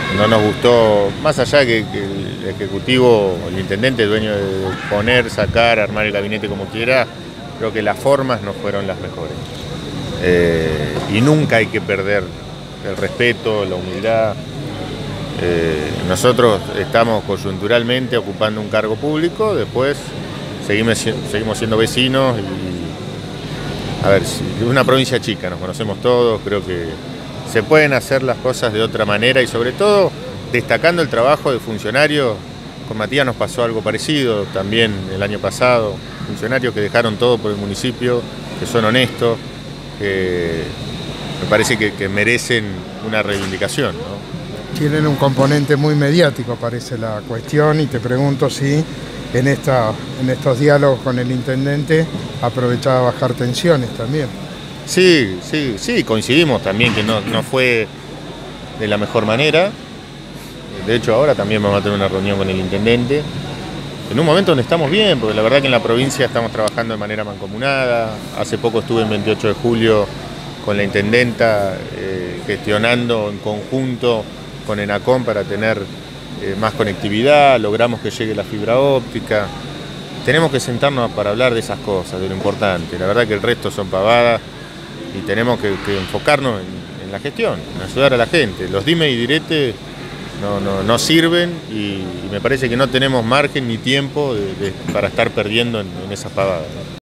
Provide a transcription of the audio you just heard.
No nos gustó, más allá que el ejecutivo, el intendente, el dueño de poner, sacar, armar el gabinete como quiera, creo que las formas no fueron las mejores. Y nunca hay que perder el respeto, la humildad. Nosotros estamos coyunturalmente ocupando un cargo público, después seguimos siendo vecinos y, a ver, es una provincia chica, nos conocemos todos, creo que se pueden hacer las cosas de otra manera y sobre todo destacando el trabajo de funcionarios. Con Matías nos pasó algo parecido también el año pasado, funcionarios que dejaron todo por el municipio, que son honestos, que me parece que merecen una reivindicación, ¿no? Tienen un componente muy mediático, parece la cuestión, y te pregunto si en estos diálogos con el intendente aprovechaba bajar tensiones también. Sí, coincidimos también que no fue de la mejor manera. De hecho, ahora también vamos a tener una reunión con el intendente. En un momento donde estamos bien, porque la verdad que en la provincia estamos trabajando de manera mancomunada. Hace poco estuve en 28 de julio con la intendenta gestionando en conjunto con ENACOM para tener más conectividad. Logramos que llegue la fibra óptica. Tenemos que sentarnos para hablar de esas cosas, de lo importante. La verdad que el resto son pavadas. Y tenemos que enfocarnos en la gestión, en ayudar a la gente. Los dime y direte no sirven y me parece que no tenemos margen ni tiempo para estar perdiendo en esas pavadas.